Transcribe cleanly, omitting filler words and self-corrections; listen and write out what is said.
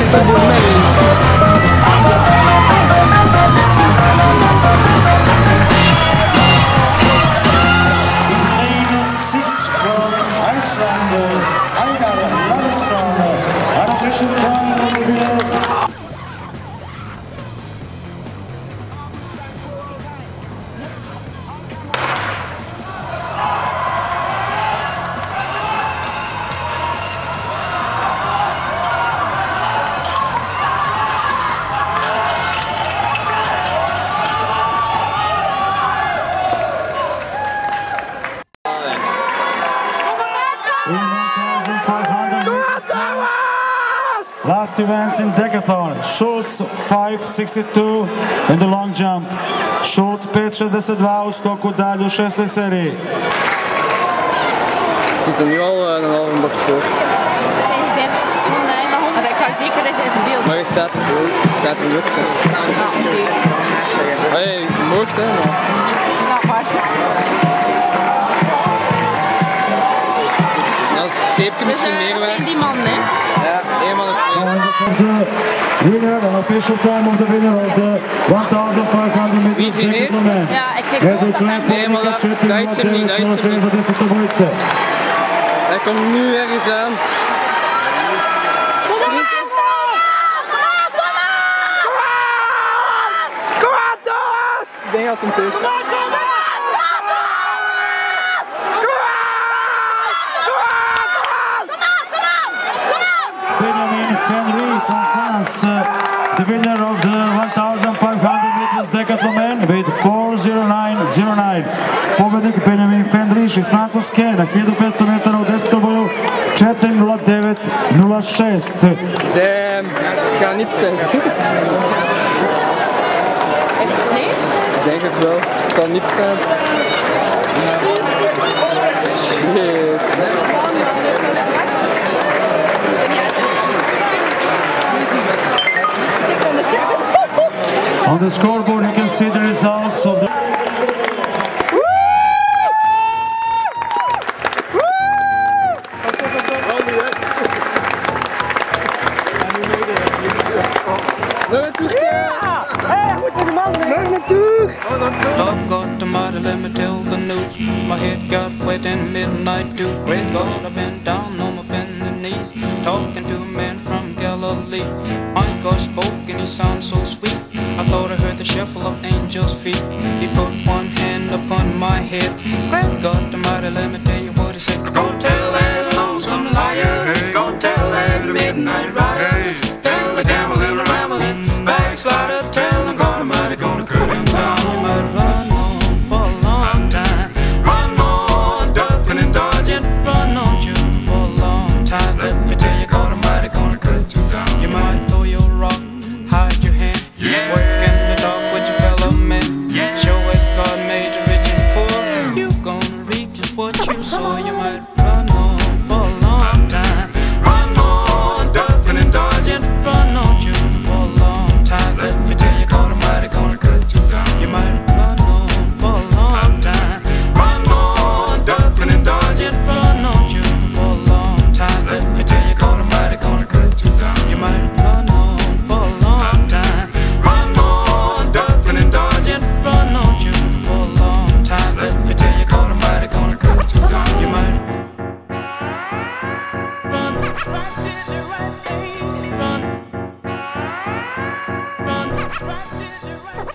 Flexible Maze. In lane 6 from Iceland, Einar Larsson, unofficial time of the winner. In 1,500 meters. Last events in decathlon. Schulz 5.62 in the long jump. Schulz 5.62 u skoku dalje u 6. seriji. Zit er nu al een halve bocht voor. Dat zijn 50 seconden, maar ik ga zeker dat hij zijn beeld. Maar je staat er nu ook zo. Hey, je moogt hè. Als tape misschien meer Dat zijn werkt. die man, hè? Ja, eenmaal het The winner, an official time of the winner of the 1,500 meters Wie is hier eerst? decathlon. Ja, ik kijk ook dat hij... Nee, maar dat is hem niet, dat is hem niet. Hij komt nu ergens aan. Ik denk dat het hem teug. Benjamin Henry from France, the winner of the 1,500 meters decathlon man with 4.09.09. Pobednik Benjamin Fendriš iz Francuske na 1500 metara u 10. boju 4.09.06. Damn, het gaat niet zijn. Is het vlees? Ik denk het wel. Het zal niet zijn. Shit. On the scoreboard you can see the results of the Nog een toer! Nog een toer! Love got the mighty, let me tell the news. My head got wet in midnight dew. Great God, I've been down on my bended knees, talking to a man from Galilee. My God spoke and he sounded so sweet. I thought I heard the shuffle of angels' feet. He put one hand upon my head. Great God, the mighty, let me tell you what he said. Go tell that lonesome liar. Go tell that midnight rider. Tell the gambling, rambling, backslider. Tell him God Almighty gonna cut him down. You might run on for a long time. Run on, ducking and dodging. Run on, shooting for a long time. Let me tell you, God Almighty gonna cut you down. You might throw your rock, hide your hand. Work in the dark with your fellow men. Show as God made you rich and poor. You gonna reap just what you sow. You might run on for a long time. Run on, ducking and dodging. Run on, shooting for a long time. Let me tell you, God Almighty gonna cut you down. You might run on for a long time. Run on, ducking and dodging. Run on, shooting for a long time. Let me tell you, God Almighty gonna cut you down. You might run on for a long time. Run on, ducking and dodging. Run on, shooting for a long time. Let me tell you, God Almighty gonna cut you down. You might run, did the right thing, run, did the right